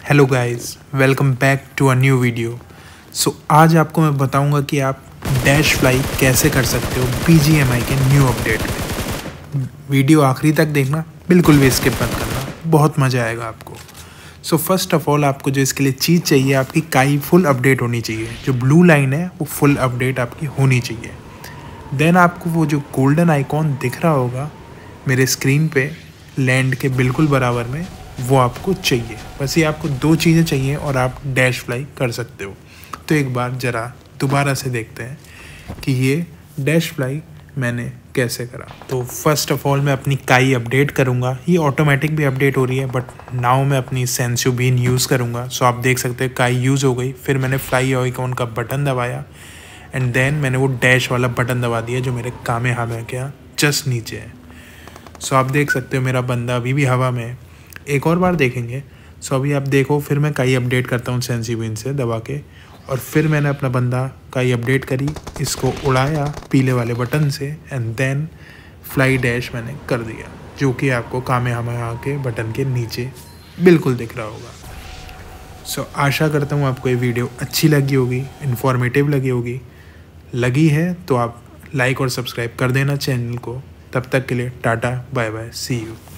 Hello guys, welcome back to a new video. आज आपको मैं बताऊंगा कि आप डैश फ्लाई कैसे कर सकते हो BGMI के न्यू अपडेट में। वीडियो आखिरी तक देखना, बिल्कुल भी स्किप मत करना, बहुत मज़ा आएगा आपको। फर्स्ट ऑफ ऑल आपको जो इसके लिए चीज़ चाहिए, आपकी काई फुल अपडेट होनी चाहिए। जो ब्लू लाइन है वो फुल अपडेट आपकी होनी चाहिए। देन आपको वो जो गोल्डन आइकॉन दिख रहा होगा मेरे स्क्रीन पे लैंड के बिल्कुल बराबर में, वो आपको चाहिए। बस ये आपको दो चीज़ें चाहिए और आप डैश फ्लाई कर सकते हो। तो एक बार ज़रा दोबारा से देखते हैं कि ये डैश फ्लाई मैंने कैसे करा। तो फर्स्ट ऑफ ऑल मैं अपनी काई अपडेट करूँगा। ये ऑटोमेटिक भी अपडेट हो रही है, बट नाउ मैं अपनी सेंसो बीन यूज़ करूँगा। सो आप देख सकते हैं काई यूज़ हो गई। फिर मैंने फ्लाई आइकॉन का बटन दबाया एंड देन मैंने वो डैश वाला बटन दबा दिया जो मेरे कामेहामे के जस्ट नीचे है। सो आप देख सकते हो मेरा बंदा अभी भी हवा में है। एक और बार देखेंगे। अभी आप देखो, फिर मैं काई अपडेट करता हूँ सेंसो बीन से दबा के, और फिर मैंने अपना बंदा काई अपडेट करी, इसको उड़ाया पीले वाले बटन से एंड देन फ्लाई डैश मैंने कर दिया, जो कि आपको कामेहामे के बटन के नीचे बिल्कुल दिख रहा होगा। आशा करता हूँ आपको ये वीडियो अच्छी लगी होगी, इन्फॉर्मेटिव लगी होगी। लगी है तो आप लाइक और सब्सक्राइब कर देना चैनल को। तब तक के लिए tata bye bye, see you.